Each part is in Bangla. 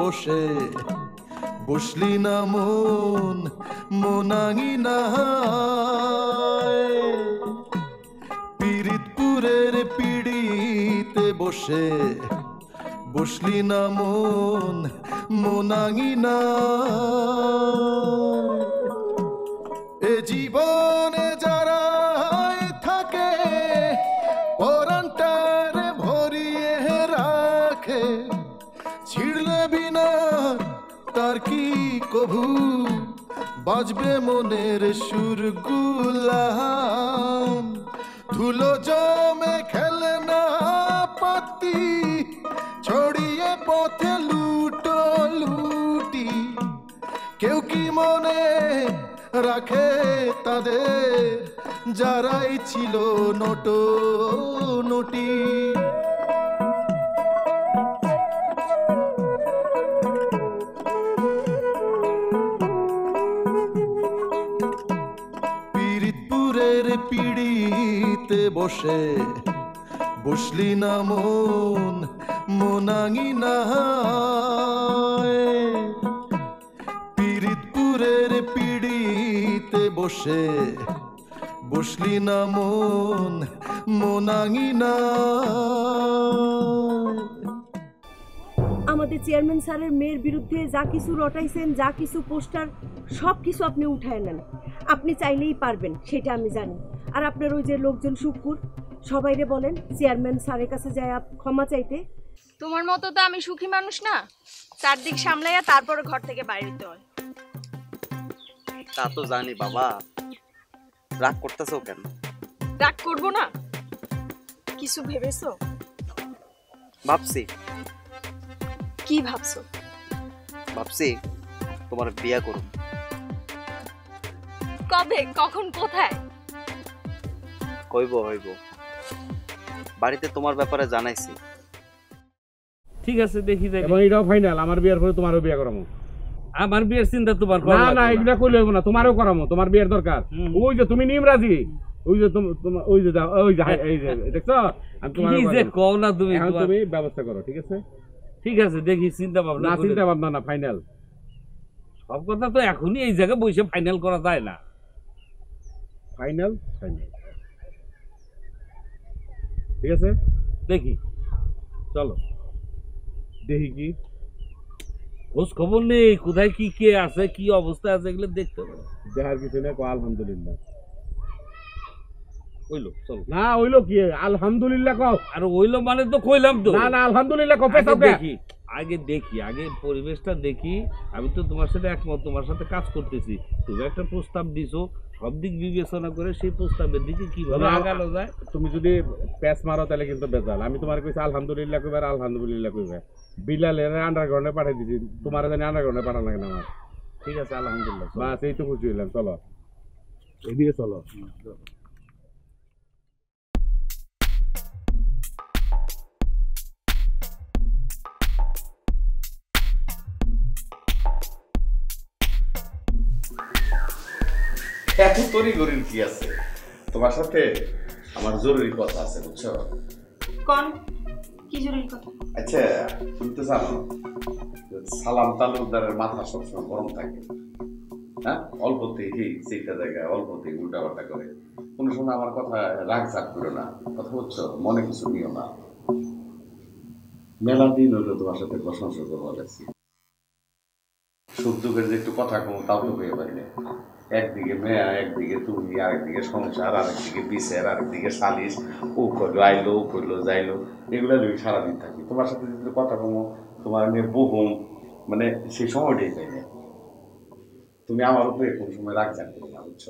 বসে বসলি না মন মনাঙি না পিরিতপুরের পিড়িতে বসে বসলি না মন মনাঙি না এ জীবনে যারা থাকে পরানটারে ভরিয়ে রাখে ছিড়লে বিনা তার কি কভু বাজবে মনের সুরগুলা ধুলো জমে খেলে না পাতি ছড়িয়ে পথে লুটো লুটি কেউ কি মনে রাখে তাদের যারাই ছিল নটো নটি পিরিতপুরের পিড়িতে বসে বসলি না মন মনাঙি না পিরিতপুরের পিড়িতে বসে বসলি না মন মনাঙি না আমাদের চেয়ারম্যান স্যারের মেয়ের বিরুদ্ধে যা কিছু রটাইছেন যা কিছু পোস্টার সব কিছু আপনি উঠায় নেন আপনি চাইলেই পারবেন সেটা আমি জানি আর আপনার ওই যে লোকজন শুকুর সবাইরে বলেন চেয়ারম্যান স্যারের কাছে যায় ক্ষমা চাইতে তোমার মতো তো আমি সুখী মানুষ না চারদিক সামলাইয়া তারপরে ঘর থেকে বাইরে যেতে হয় তা তো জানি বাবা রাগ করতেছো কেন রাগ করবো না কিছু ভেবেছো ভাবছি কি ভাবছো ভাবছি তোমার বিয়া করব কবে কখন কোথায় কইব হইব বাড়িতে তোমার ব্যাপারে জানাইছি ঠিক আছে দেখি দেখি এবং এটাও ফাইনাল আমার বিয়ের পরে তোমারও বিয়ে করামো আমার বিয়ের চিন্তা তোমার না না এগুলা কইলে হইব না তোমারও করামো তোমার বিয়ের দরকার ওই যে তুমি নিমরাজি ওই যে ওই যে ওই যে এই যে দেখছো আমি তোমার কি যে কও না তুমি এখন তুমি ব্যবস্থা করো ঠিক আছে ঠিক আছে দেখি চিন্তা ভাবনা না চিন্তা ভাবনা না ফাইনাল সব কথা তো এখনই এই জায়গায় বসে ফাইনাল করা যায় না ফাইনাল ফাইনাল ঠিক আছে দেখি চলো দেখি কি খোঁজ খবর নেই কোথায় কি কে আছে কি অবস্থা আছে এগুলো দেখতে হবে দেখার কিছু নেই আলহামদুলিল্লাহ হইলো চলো না হইলো কি আলহামদুলিল্লাহ কও আর হইলো মানে তো কইলাম তো না না আলহামদুলিল্লাহ কও দেখি আগে পরিবেশটা দেখি আমি তো তোমার সাথে একমত তোমার সাথে কাজ করতেছি তুমি একটা প্রস্তাব দিছো সব দিক বিবেচনা করে সেই প্রস্তাবের দিকে কিভাবে আগানো যায় তুমি যদি প্যাচ মারো তাহলে কিন্তু বেজাল আমি তোমার কইছি আলহামদুলিল্লাহ কইবার আলহামদুলিল্লাহ কইবে বিলালের আন্ডারগ্রাউন্ডে পাঠাই দিছি তোমার জানি আন্ডারগ্রাউন্ডে পাঠানো লাগে না আমার ঠিক আছে আলহামদুলিল্লাহ বাস এই তো খুশি হইলাম চলো এদিকে চলো এত তড়িঘড়ির কি আছে তোমার সাথে আমার জরুরি কথা আছে বুঝছো কোন কি জরুরি কথা আচ্ছা তুমি তো জানো সালাম তালুকদারের মাথা সবসময় গরম থাকে হ্যাঁ অল্পতেই সেইটা জায়গায় অল্পতেই উল্টাপাল্টা করে কোনো সময় আমার কথা রাগ জাগ করো না কথা হচ্ছে মনে কিছু নিও না মেলা দিন হলো তোমার সাথে প্রশংসা করবো গেছি সুখ দুঃখের যে একটু কথা কম তাও তো হয়ে পারি না একদিকে মেয়া একদিকে তুমি আরেকদিকে সংসার আরেকদিকে বিচার আরেকদিকে সালিশ ও করলো আইলো ও করলো যাইলো এগুলো যদি সারাদিন থাকি তোমার সাথে যদি কথা কমো তোমার নিয়ে বহুম মানে সেই সময়টাই পাই না তুমি আমার উপরে কোন সময় রাগ জানতে না বুঝছো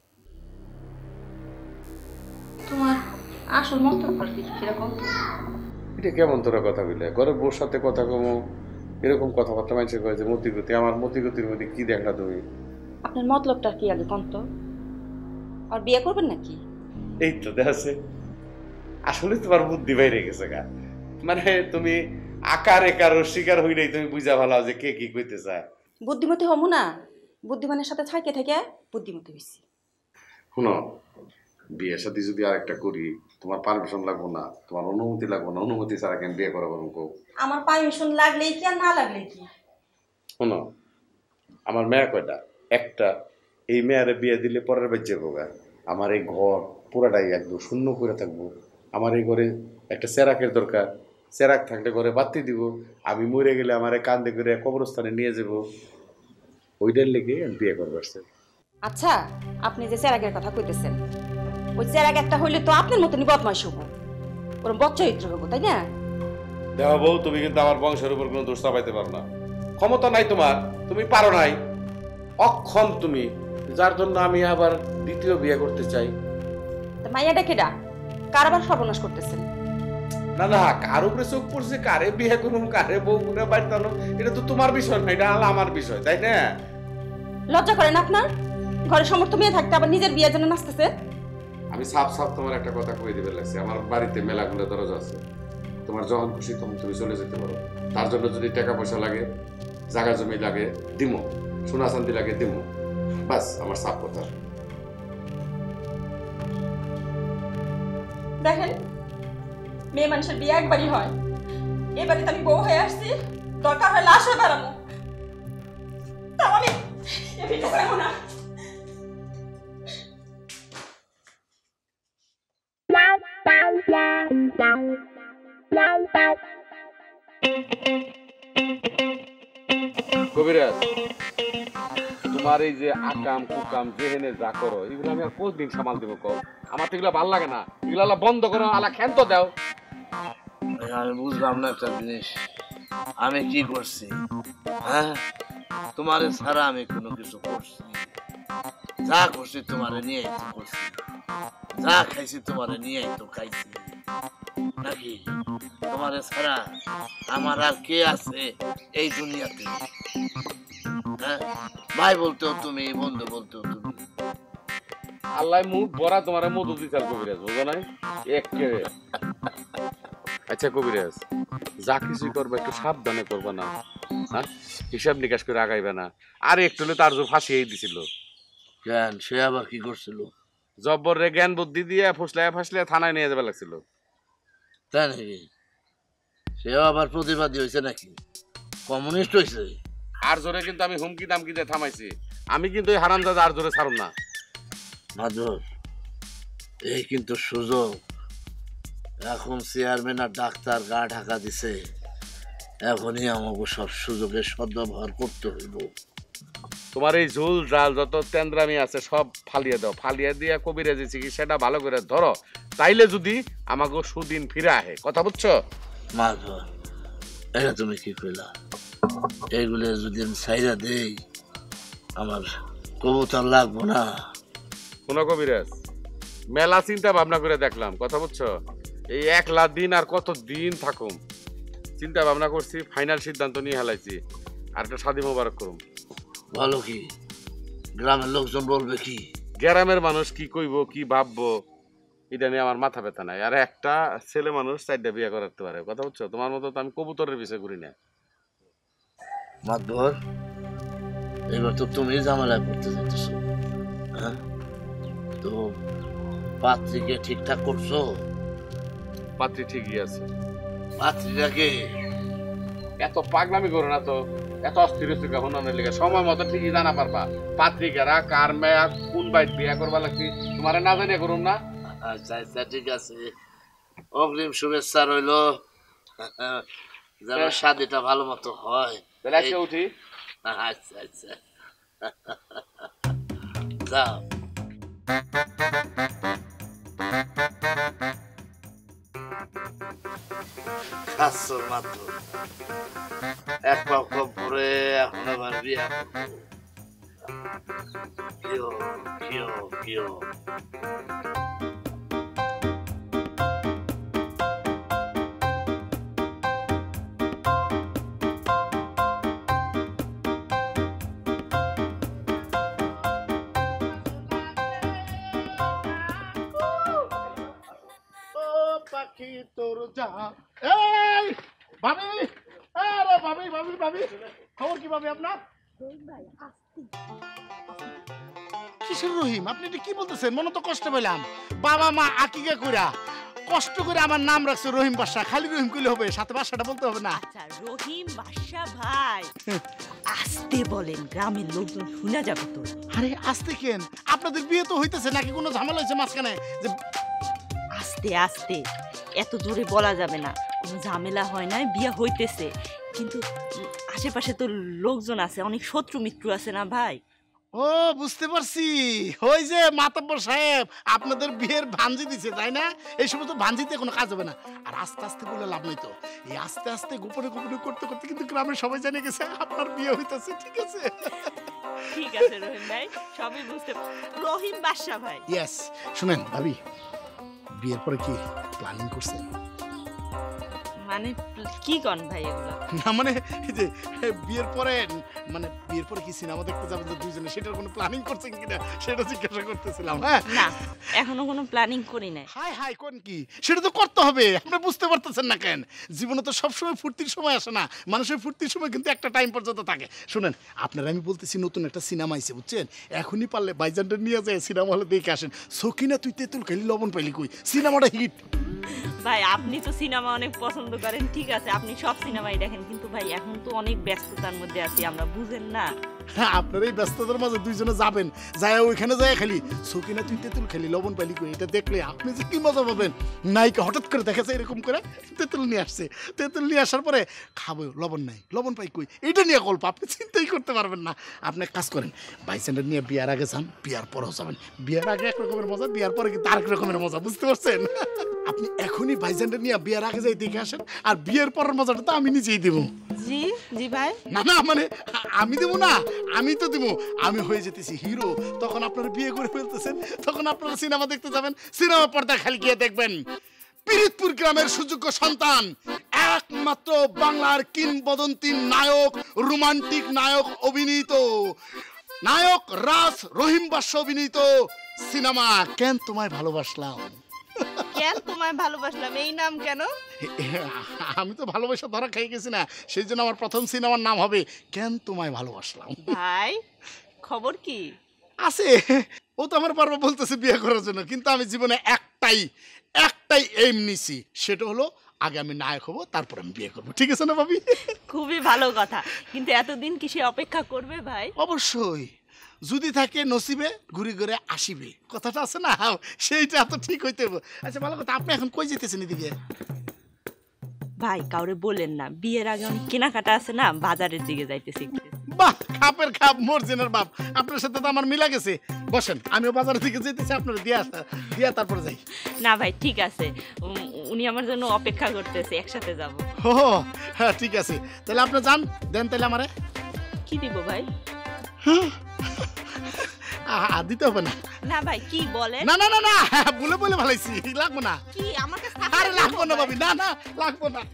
তোমার আসল মন্তব্য কি কিরকম এটা কেমন তোরা কথা বললে ঘরে বোর সাথে কথা কমো এরকম কথাবার্তা মানুষের কয়ে যে মতিগতি আমার মতিগতির মধ্যে কি দেখলা তুমি আপনার মতলবটা কি আগে কোন তো আর বিয়ে করবেন নাকি এই তো দেখাচ্ছে আসলে তোমার বুদ্ধি বাইরে গেছে গা মানে তুমি আকার একার শিকার হই নাই তুমি বুঝা ভালো যে কে কি কইতে চায় বুদ্ধিমতী হমু না বুদ্ধিমানের সাথে থাকে থেকে বুদ্ধিমতী হইছি শুনো বিয়ের সাথে যদি আরেকটা করি তোমার পারমিশন লাগবো না তোমার অনুমতি লাগবো না অনুমতি ছাড়া কেন বিয়ে করা পারবো আমার পারমিশন লাগলেই কি আর না লাগলেই কি শোনো, আমার মেয়ে কয়টা? একটা। এই মেয়ারে বিয়ে দিলে পরের বাচ্চা হোক, আমার এই ঘর পুরাটাই একদম শূন্য করে থাকবো। আমার এই ঘরে একটা চেরাকের দরকার, চেরাক থাকলে ঘরে বাতি দিব। আমি মরে গেলে আমার কান্দে করে কবরস্থানে নিয়ে যাব। ওইটার লেগে আমি বিয়ে করবো। আচ্ছা, আপনি যে চেরাগের কথা কইতেছেন, ওই চেরাগ একটা হইলে তো আপনার মতনই বদমাইশ হবো, ওরম বচ্চরিত্র হবো, তাই না? দেখো বউ, তুমি কিন্তু আমার বংশের উপর কোনো দোষ চাপাইতে পারো না। ক্ষমতা নাই তোমার, তুমি পারো নাই, অক্ষম তুমি, যার জন্য আমি আবার দ্বিতীয় বিয়ে করতে চাই। তা মাইয়াটা কেডা? কার আবার সর্বনাশ করতেছেন? না না, কার উপরে চোখ পড়ছে, কারে বিয়ে করুম, কারে বউ করে বাড়িতে আনো, এটা তো তোমার বিষয় না, এটা আমার বিষয়, তাই না? লজ্জা করেন আপনার? ঘরে সমর্থ মেয়ে থাকতে আবার নিজের বিয়ের জন্য নাচতেছে। আমি সাফ সাফ তোমার একটা কথা কয়ে দিবে লাগছে, আমার বাড়িতে মেলাগুলো দরজা আছে, তোমার যখন খুশি তখন তুমি চলে যেতে পারো। তার জন্য যদি টাকা পয়সা লাগে, জায়গা জমি লাগে, দিমো, সোনা চান্দি লাগে দিমো, বাস আমার সাফ কথা। দেখেন, মেয়ে মানুষের বিয়ে একবারই হয়, এবারে তো আমি বউ হয়ে আসছি, দরকার হয় লাশ হয়ে বেড়াবো, তাও আমি এ বিয়ে করবো না। কবিরাজ, তোমার এই যে আকাম কুকাম যেহেনে যা করো, এগুলো আমি আর কতদিন সামাল দেবো কও? আমার তো এগুলো ভালো লাগে না, এগুলো বন্ধ করো, আলা ক্ষান্ত দাও। আমি বুঝলাম না একটা জিনিস, আমি কি করছি? হ্যাঁ, তোমারে ছাড়া আমি কোনো কিছু করছি? যা করছি তোমারে নিয়েই তো করছি, যা খাইছি তোমারে নিয়েই তো খাইছি, নাকি? তোমারে ছাড়া আমার আর কে আছে এই দুনিয়াতে? হ্যাঁ, ভাই বলতেও তুমি, বন্ধু বলতেও তুমি। আল্লাহ মুখ ভরা তোমার মধু দিচার কবিরাজ, বুঝো নাই একেবারে। আচ্ছা কবিরাজ, যা কিছুই করবে একটু সাবধানে করবে না, হ্যাঁ? হিসাব নিকাশ করে আগাইবে না। আর একটু হলে তার যে ফাঁসিয়েই দিছিল। কেন, সে আবার কি করছিল? জব্বর রে জ্ঞান বুদ্ধি দিয়ে ফুসলে থানায় নিয়ে যাবে লাগছিল। তাই নাকি? সেও আবার প্রতিবাদী হয়েছে নাকি? কমিউনিস্ট হয়েছে? আর জোরে কিন্তু আমি হুমকি দামকি দিয়ে থামাইছি, আমি কিন্তু এই হারামজাদা আর জোরে ছাড়ুম না। মাধব, এই কিন্তু সুযোগ। এখন চেয়ারম্যান আর ডাক্তার গা ঢাকা দিছে, এখনই আমাকে সব সুযোগের সদ্ব্যবহার করতে হইব। তোমার এই ঝুল জাল যত তেন্দ্রামি আছে সব ফালিয়ে দাও, ফালিয়ে দিয়ে কবিরাজি চিকিৎসাটা ভালো করে ধরো, তাইলে যদি আমাকে সুদিন ফিরে আহে। কথা বুঝছো? মাধব, এটা তুমি কি কইলা? এইগুলো যদি আমি ছাইরা দেই, আমার কবুতর লাগবো না। কোন কবিরাজ, মেলা চিন্তা ভাবনা করে দেখলাম, কথা বুঝছো? এই 1 লাখ দিন আর কত দিন থাকুম চিন্তা ভাবনা করছি, ফাইনাল সিদ্ধান্ত নিয়ে হেলাইছি। আর একটা শাদী মোবারক করুম। ভালো কি? গ্রামের লোকজন বলবে কি? গ্রামের মানুষ কি কইব, কি ভাববো, এটা নিয়ে আমার মাথা ব্যথা নাই। আর একটা ছেলে মানুষ 4টা বিয়ে করতে পারে, কথা বুঝছো? তোমার মতো তো আমি কবুতরের বিষয় করি না। মাধবর, এবার তো তুমি ঝামেলা করতে যেতেছো, হ্যাঁ? তো পাত্রীকে ঠিকঠাক করছো? পাত্রী ঠিকই আছে। পাত্রীটাকে এত পাগলামি করো না তো, এত অস্থির হচ্ছে কখন লেগে, সময় মতো ঠিকই জানা পারবা পাত্রিকারা কার মেয়া কোন বাইট বিয়া করবা লাগছি, তোমার না জানিয়ে করুম না। আচ্ছা আচ্ছা, ঠিক আছে, অগ্রিম শুভেচ্ছা রইলো, যেন শাদিটা ভালো মতো হয়। তাহলে আজকে উঠি। আচ্ছা আচ্ছা, যাও। খাচ্ছর মাত্র এক পাও কম পরে এখন আবার বিয়া কিও কিও কিও। পাখি তোর যা, এই ভাবি, আরে ভাবি ভাবি ভাবি, খবর কি ভাবি আপনার? কিসের রহিম? আপনি এটা কি বলতেছেন? মনে তো কষ্ট পেলাম, বাবা মা আকিকা কইরা কষ্ট করে আমার নাম রাখছে রহিম বাদশা। খালি রহিম কইলে হবে, সাথে বাদশাটা বলতে হবে না? আচ্ছা রহিম বাদশা ভাই, আস্তে বলেন, গ্রামের লোকজন শুনে যাবে তো। আরে আস্তে কেন? আপনাদের বিয়ে তো হইতেছে, নাকি কোনো ঝামেলা হয়েছে মাঝখানে? যে আস্তে আস্তে, এত জোরে বলা যাবে না। কোনো ঝামেলা হয় না, বিয়ে হইতেছে, কিন্তু আশেপাশে তো লোকজন আছে, অনেক শত্রু মিত্র আছে না ভাই। ও বুঝতে পারছি, ওই যে মাতব্বর সাহেব আপনাদের বিয়ের ভাঞ্জি দিছে, তাই না? এই সময় তো ভাঞ্জিতে কোনো কাজ হবে না। আর আস্তে আস্তে বলে লাভ নেই তো, এই আস্তে আস্তে গোপনে গোপনে করতে করতে কিন্তু গ্রামের সবাই জানে গেছে আপনার বিয়ে হইতেছে। ঠিক আছে? ঠিক আছে রহিম ভাই, সবই বুঝতে রহিম বাদশা ভাই। ইয়েস। শুনেন ভাবি, বিয়ের পরে কি প্ল্যানিং করছেন? মানে কি কন ভাই এগুলো? না মানে এই যে বিয়ের পরে, মানে বিয়ের পরে কি সিনেমা দেখতে যাবেন যে দুইজনে, সেটার কোনো প্ল্যানিং করছেন কিনা সেটা জিজ্ঞাসা করতেছিলাম। হ্যাঁ না, এখনো কোনো প্ল্যানিং করি নাই। হাই হাই কোন কি, সেটা তো করতে হবে। আপনি বুঝতে পারতেছেন না কেন? জীবনে তো সবসময় ফুর্তির সময় আসে না, মানুষের ফুর্তির সময় কিন্তু একটা টাইম পর্যন্ত থাকে। শুনেন, আপনারা আমি বলতেছি নতুন একটা সিনেমা আইছে, বুঝছেন? এখনই পারলে বাইজানটা নিয়ে যায় সিনেমা হলে দেখে আসেন। সকিনা তুই তেঁতুল খালি লবণ পাইলি কই, সিনেমাটা হিট। ভাই আপনি তো সিনেমা অনেক পছন্দ করেন, ঠিক আছে আপনি সব সিনেমাই দেখেন, কিন্তু ভাই এখন তো অনেক ব্যস্ততার মধ্যে আছি আমরা, বুঝেন না? হ্যাঁ, আপনার এই ব্যস্ততার মাঝে দুইজনে যাবেন, যায় ওইখানে যায় খালি সকিনা তুই তেঁতুল খালি লবণ পাইলি কই, এটা দেখলে আপনি যে কি মজা পাবেন। নায়িকা হঠাৎ করে দেখা যায় এরকম করে তেঁতুল নিয়ে আসছে, তেঁতুল নিয়ে আসার পরে খাবো, লবণ নাই, লবণ পাই কই, এটা নিয়ে গল্প আপনি চিন্তাই করতে পারবেন না। আপনি এক কাজ করেন, বাইসেন্টার নিয়ে বিয়ার আগে যান, বিয়ার পরেও যাবেন। বিয়ার আগে এক রকমের মজা, বিয়ার পরে কিন্তু আরেক রকমের মজা, বুঝতে পারছেন? আপনি এখনই বাইসেন্টার নিয়ে বিয়ার আগে যাই দেখে আসেন, আর বিয়ের পরের মজাটা তো আমি নিজেই দেবো। জি জি ভাই। না না মানে আমি দেবো না, আমি তো দেবো। আমি হয়ে যেতেছি হিরো, তখন আপনারা বিয়ে করে ফেলতেছেন, তখন আপনারা সিনেমা দেখতে যাবেন, সিনেমা পর্দা খালি গিয়ে দেখবেন পিরিতপুর গ্রামের সুযোগ্য সন্তান, একমাত্র বাংলার কিংবদন্তি নায়ক, রোমান্টিক নায়ক অভিনীত, নায়ক রাজ রহিম বাদশা অভিনীত সিনেমা কেন তোমায় ভালোবাসলাম। কেন তোমায় ভালোবাসলাম, এই নাম কেন? আমি তো ভালোবাসা ধরা খেয়ে গেছি না, সেই জন্য আমার প্রথম সিনেমার নাম হবে কেন তোমায় ভালোবাসলাম। ভাই খবর কি আছে? ও তো আমার বারবার বলতেছে বিয়ে করার জন্য, কিন্তু আমি জীবনে একটাই এইম নিছি, সেটা হলো আগে আমি নায়ক হবো, তারপর আমি বিয়ে করবো। ঠিক আছে না ভাবি? খুবই ভালো কথা, কিন্তু এতদিন কি সে অপেক্ষা করবে ভাই? অবশ্যই, যদি থাকে নসিবে ঘুরে ঘুরে আসিবে, কথাটা আছে না, সেইটা তো ঠিক হইতে হবে। আচ্ছা ভালো কথা, আপনি এখন কই যেতেছেন এদিকে? ভাই কাউরে বলেন না, বিয়ের আগে অনেক কেনাকাটা আছে না, বাজারের দিকে যাইতেছি। বাহ, খাপের খাপ মর্জিনার বাপ, আপনার সাথে তো আমার মিলা গেছে। বসেন, আমিও বাজারের দিকে যেতেছি, আপনার দিয়া তারপরে যাই। না ভাই ঠিক আছে, উনি আমার জন্য অপেক্ষা করতেছে, একসাথে যাব। ও হ্যাঁ ঠিক আছে, তাহলে আপনি যান, দেন তাহলে আমারে। কি দিব ভাই? দিতে হবে না। না ভাই কি বলেন? না না না না, বলে বলে ভালাইছি, লাগবো না। কি আমার কাছে? আরে লাগবো না ভাবি, না না লাগবো না,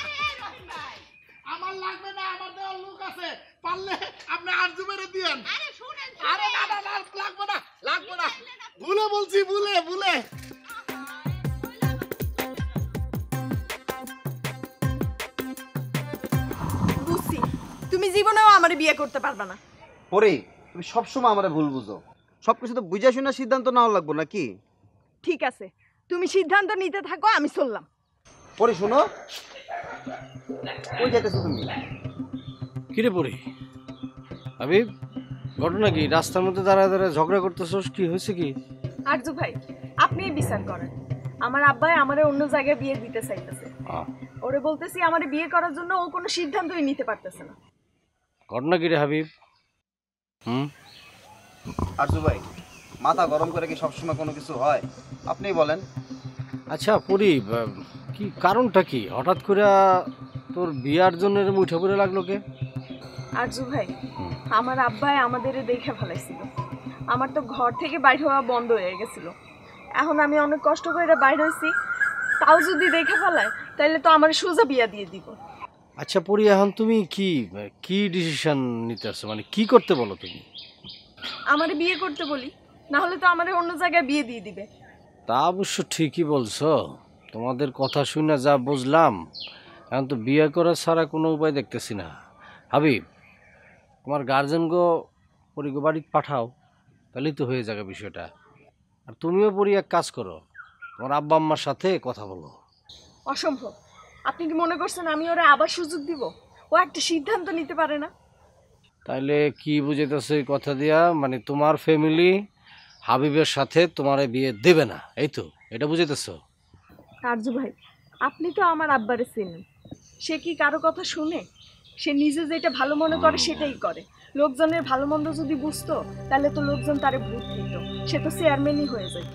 আমার লাগবে না, আমার দেওয়ার লোক আছে, পারলে আপনি আর জুমেরে দিয়েন। আরে শুনেন, আরে না না না, লাগবো না, লাগবো না, ভুলে বলছি, ভুলে ভুলে। বুঝছি, তুমি জীবনেও আমার বিয়ে করতে পারবে না। পরে তুমি সবসময় আমার ভুল বুঝো, সবকিছু তো বুঝা শুনে সিদ্ধান্ত নেওয়া লাগবো নাকি? ঠিক আছে, তুমি সিদ্ধান্ত নিতে থাকো, আমি চললাম। পরে শোনো, কই যেতেছো তুমি? কিরে পড়ি হাবিব, ঘটনা কি? রাস্তার মধ্যে দাঁড়ায় দাঁড়ায় ঝগড়া করতেছস, কি হয়েছে কি? আরজু ভাই, আপনিই বিচার করেন। আমার আব্বাই আমারে অন্য জায়গায় বিয়ে দিতে চাইতেছে, ওরে বলতেছি আমারে বিয়ে করার জন্য ও কোনো সিদ্ধান্তই নিতে পারতেছে না। ঘটনা কি রে হাবিব? আরজু ভাই, মাথা গরম করে কি সবসময় কোনো কিছু হয়? আপনিই বলেন। আচ্ছা পড়ি, কি কারণটা কি? হঠাৎ করে তোর বিয়ার জন্য এরকম উঠে পড়ে লাগলো কে? আরজু ভাই, আমার আব্বাই আমাদের দেখে ফেলাইছিল, আমার তো ঘর থেকে বাইরে হওয়া বন্ধ হয়ে গেছিল। এখন আমি অনেক কষ্ট করে বাইরে হয়েছি, তাও যদি দেখে ফেলায় তাহলে তো আমার সোজা বিয়া দিয়ে দিব। আচ্ছা পড়ি, এখন তুমি কি ডিসিশন নিতে আসছো, মানে কি করতে বলো তুমি? আমারে বিয়ে করতে বলি, না হলে তো আমারে অন্য জায়গায় বিয়ে দিয়ে দিবে। তা অবশ্য ঠিকই বলছো, তোমাদের কথা শুনে যা বুঝলাম, এখন তো বিয়ে করা ছাড়া কোনো উপায় দেখতেছি না। হাবিব, তোমার গার্জেনগো পরিগো বাড়ি পাঠাও, তাহলেই তো হয়ে যাবে বিষয়টা। আর তুমিও পড়ি এক কাজ করো, তোমার আব্বা আম্মার সাথে কথা বলো। অসম্ভব, আপনি কি মনে করছেন আমি ওরা আবার সুযোগ দিব? ও একটা সিদ্ধান্ত নিতে পারে না। তাইলে কি বুঝাইতেছে এই কথা দিয়া, মানে তোমার ফ্যামিলি হাবিবের সাথে তোমার বিয়ে দেবে না, এই তো এটা বুঝাইতেছো? আরজু ভাই, আপনি তো আমার আব্বারে চেনেন, সে কি কারো কথা শুনে? সে নিজে যেটা ভালো মনে করে সেটাই করে। লোকজনের ভালো মন্দ যদি বুঝতো তাহলে তো লোকজন তারে ভোট দিত, সে তো চেয়ারম্যানই হয়ে যেত।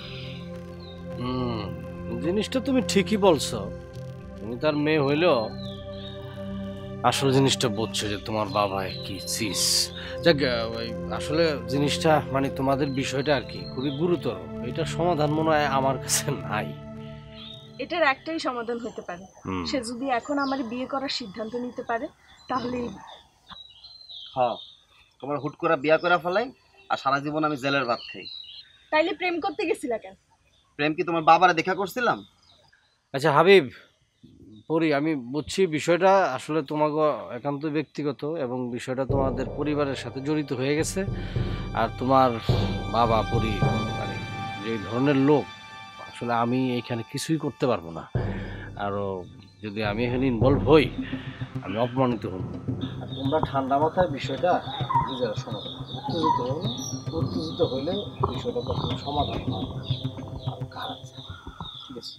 জিনিসটা তুমি ঠিকই বলছো, তুমি তার মেয়ে হইলেও আসল জিনিসটা বুঝছো যে তোমার বাবা কি চিজ। যাক, আসলে জিনিসটা মানে তোমাদের বিষয়টা আর কি খুবই গুরুতর, এটার সমাধান মনে হয় আমার কাছে নাই। এটার একটাই সমাধান হতে পারে, সে যদি এখন আমার বিয়ে করার সিদ্ধান্ত নিতে পারে তাহলে। হ্যাঁ, তোমার হুট করে বিয়া করে ফেলাই আর সারা জীবন আমি জেলের ভাত খাই। তাইলে প্রেম করতে গেছিলা কেন? প্রেম কি তোমার বাবারে দেখা করছিলাম? আচ্ছা হাবিব, পরি, আমি বুঝছি বিষয়টা আসলে তোমাকে একান্ত ব্যক্তিগত এবং বিষয়টা তোমাদের পরিবারের সাথে জড়িত হয়ে গেছে। আর তোমার বাবা পরি মানে যে ধরনের লোক, আসলে আমি এখানে কিছুই করতে পারবো না। আরও যদি আমি এখানে ইনভলভ হই আমি অপমানিত হব। আর তোমরা ঠান্ডা মাথায় বিষয়টা নিজেরা সমাধান উত্তেজিত হইলে বিষয়টা কখনো সমাধান হয় না, আর খারাপ। ঠিক আছে,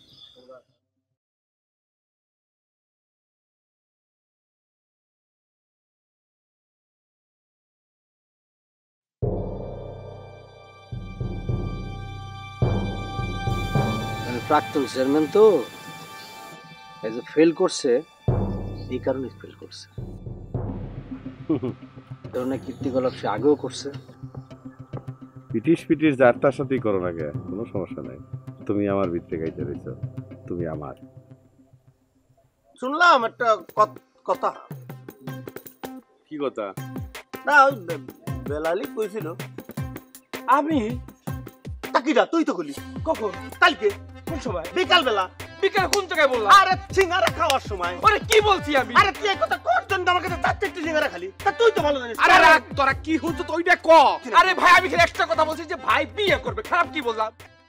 প্রাক্তন চেয়ারম্যান তো এই যে ফেল করছে, এই কারণে ফেল করছে। ধরনের কীর্তিকলাপ সে আগেও করছে। পিটিশ যার তার সাথেই করো না, কোনো সমস্যা নাই। তুমি আমার ভিতরে গাইতে রয়েছ, তুমি আমার। শুনলাম একটা কথা। কি কথা? না, ওই বেলালি কইছিল। আমি তাকিরা তুই তো গলি কখন? কালকে কোন সময়? বিকাল বেলা। বিকাল কোন জায়গায় বললাম? আরে সিঙ্গারা খাওয়ার সময়। আরে কি বলছি আমি? আরে তুই এই কথা কর জন্য আমার কাছে চারটে সিঙ্গারা খালি, তা তুই তো ভালো জানিস। আরে রাখ, তোরা কি হতো তো ওইটা ক। আরে ভাই, আমি এক্সট্রা কথা বলছি যে ভাই বিয়ে করবে, খারাপ কি বললাম?